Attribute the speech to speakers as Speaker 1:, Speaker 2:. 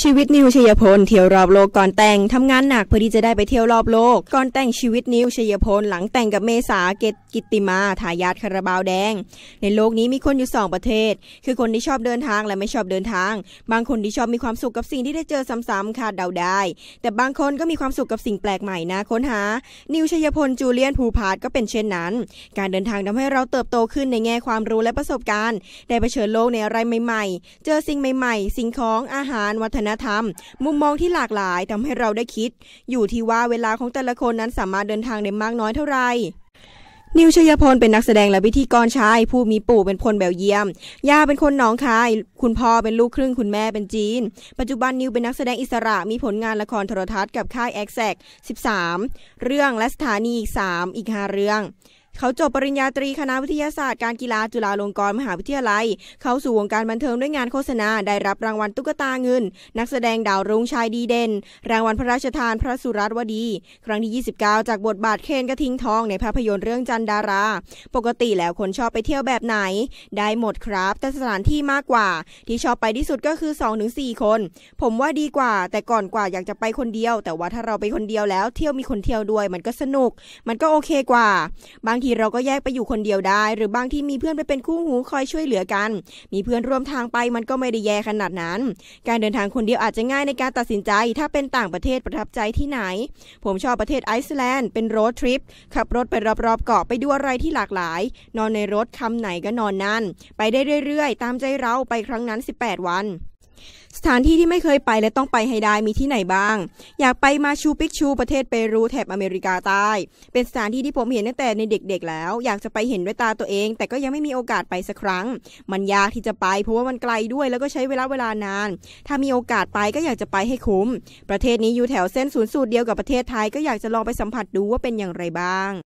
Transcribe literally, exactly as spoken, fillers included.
Speaker 1: ชีวิตนิวชัยพลเที่ยวรอบโลกก่อนแต่งทำงานหนักเพื่อที่จะได้ไปเที่ยวรอบโลกก่อนแต่งชีวิตนิวชัยพลหลังแต่งกับเมษาเกตกิตติมาทายาทคาราบาวแดงในโลกนี้มีคนอยู่สองประเทศคือคนที่ชอบเดินทางและไม่ชอบเดินทางบางคนที่ชอบมีความสุขกับสิ่งที่ได้เจอซ้ำๆคาดเดาได้แต่บางคนก็มีความสุขกับสิ่งแปลกใหม่นะค้นหานิวชัยพลจูเลียนภูพาร์ทก็เป็นเช่นนั้นการเดินทางทำให้เราเติบโตขึ้นในแง่ความรู้และประสบการณ์ได้เผชิญโลกในอะไรใหม่ๆเจอสิ่งใหม่ๆสิ่งของอาหารวัฒนธรรมมุมมองที่หลากหลายทำให้เราได้คิดอยู่ที่ว่าเวลาของแต่ละคนนั้นสามารถเดินทางได้มากน้อยเท่าไหร่นิวชัยพลเป็นนักแสดงและพิธีกรชายผู้มีปู่เป็นคนเบลเยียมย่าเป็นคนหนองคายคุณพ่อเป็นลูกครึ่งคุณแม่เป็นจีนปัจจุบันนิวเป็นนักแสดงอิสระมีผลงานละครโทรทัศน์กับค่ายแอ็กแซกสิบสามเรื่องและสถานีอีกสามอีกห้าเรื่องเขาจบปริญญาตรีคณะวิทยาศาสตร์การกีฬาจุฬาลงกรณ์มหาวิทยาลัยเข้าสู่วงการบันเทิงด้วยงานโฆษณาได้รับรางวัลตุ๊กตาเงินนักแสดงดาวรุ่งชายดีเด่นรางวัลพระราชทานพระสุรัตน์วดีครั้งที่ยี่สิบเก้าจากบทบาทเคนกระทิงทองในภาพยนตร์เรื่องจันดาราปกติแล้วคนชอบไปเที่ยวแบบไหนได้หมดครับแต่สถานที่มากกว่าที่ชอบไปที่สุดก็คือ สองถึงสี่ คนผมว่าดีกว่าแต่ก่อนกว่าอยากจะไปคนเดียวแต่ว่าถ้าเราไปคนเดียวแล้วเที่ยวมีคนเที่ยวด้วยมันก็สนุกมันก็โอเคกว่าบางทีเราก็แยกไปอยู่คนเดียวได้หรือบางที่มีเพื่อนไปเป็นคู่หูคอยช่วยเหลือกันมีเพื่อนร่วมทางไปมันก็ไม่ได้แย่ขนาดนั้นการเดินทางคนเดียวอาจจะง่ายในการตัดสินใจถ้าเป็นต่างประเทศประทับใจที่ไหนผมชอบประเทศไอซ์แลนด์เป็นโรดทริปขับรถไปรอบๆเกาะไปดูอะไรที่หลากหลายนอนในรถคำไหนก็นอนนั่นไปได้เรื่อยๆตามใจเราไปครั้งนั้นสิบแปดวันสถานที่ที่ไม่เคยไปและต้องไปให้ได้มีที่ไหนบ้างอยากไปมาชูปิกชูประเทศเปรูแถบอเมริกาใต้เป็นสถานที่ที่ผมเห็นตั้งแต่ในเด็กๆแล้วอยากจะไปเห็นด้วยตาตัวเองแต่ก็ยังไม่มีโอกาสไปสักครั้งมันยากที่จะไปเพราะว่ามันไกลด้วยแล้วก็ใช้เวลาเวลานานถ้ามีโอกาสไปก็อยากจะไปให้คุ้มประเทศนี้อยู่แถวเส้นศูนย์สูตรเดียวกับประเทศไทยก็อยากจะลองไปสัมผัสดูว่าเป็นอย่างไรบ้าง